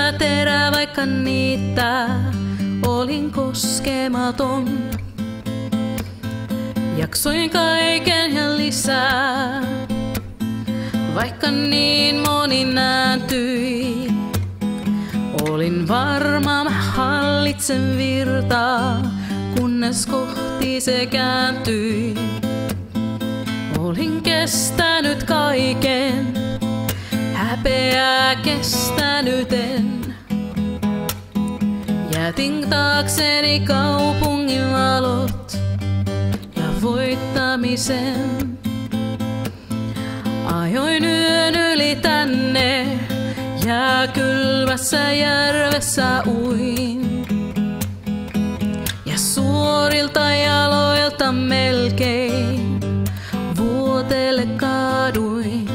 terä, vaikka niitä olin koskematon. Jaksoin kaiken ja lisää, vaikka niin moni nääntyi. Olin varma, mä hallitsen virtaa, kunnes kohti se kääntyi. Olin kestänyt kaiken, häpeää kestänyt en. Jätin taakseni kaupungin valot ja voittamisen. Ajoin yön yli tänne ja kylmässä järvessä uin. Ja suorilta jaloilta melkein vuotelle kaaduin.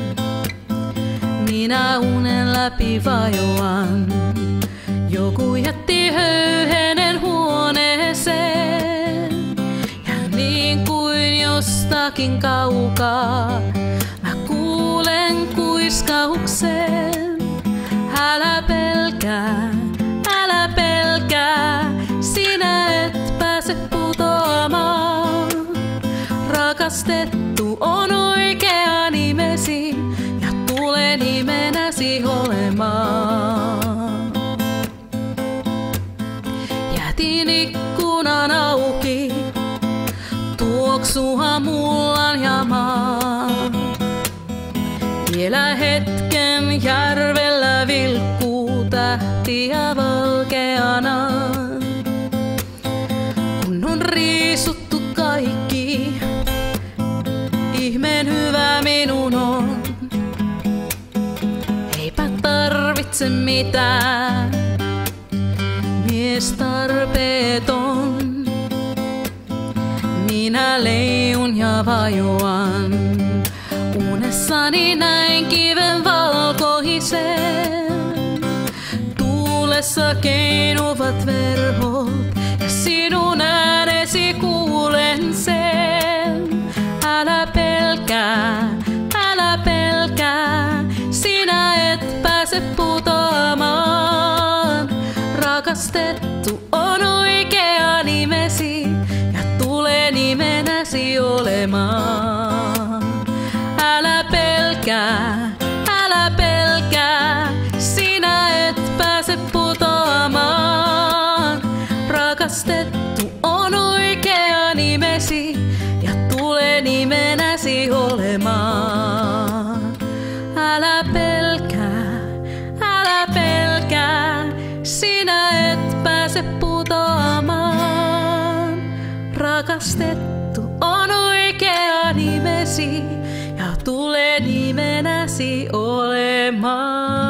Minä unen läpi vajoan, joku jätti höyhenen huoneeseen. Ja niin kuin jostakin kaukaa mä kuulen kuiskauksen. Älä pelkää, sinä et pääse putoamaan. Rakastettu on oikea nimesi ja tulee nimenäsi olemaan. Jätin ikkunan auki, tuoksua mullan ja maa. Vielä hetken järvellä vilkkuu tähtiä valkeana. Kun on riisuttu kaikki, ihmeen hyvä minun on. Eipä tarvitse mitään, mies tarpeeton. Minä leijun ja vajoan, unessani näin kiven valkoisen. Tuulessa keinuvat verhot ja sinun äänesi kuulen sen. Älä pelkää, sinä et pääse putoamaan. Rakastettu on oikea nimesi ja tulee nimenäsi olemaan. Älä pelkää, sinä et pääse putoamaan. Rakastettu on oikea nimesi ja tulee nimenäsi olemaan. Älä pelkää, sinä et pääse putoamaan. Rakastettu on oikea nimesi ja tulee nimenäsi olemaan.